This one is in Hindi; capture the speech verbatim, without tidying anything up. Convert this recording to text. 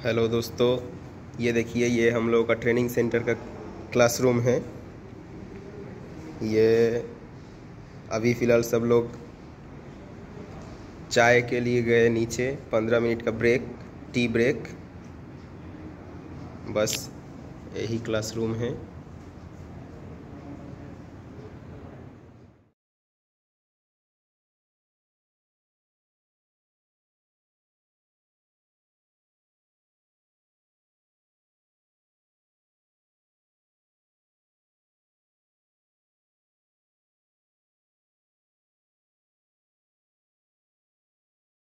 हेलो दोस्तों, ये देखिए, ये हम लोगों का ट्रेनिंग सेंटर का क्लासरूम है। ये अभी फ़िलहाल सब लोग चाय के लिए गए नीचे। पंद्रह मिनट का ब्रेक, टी ब्रेक, बस यही क्लासरूम है।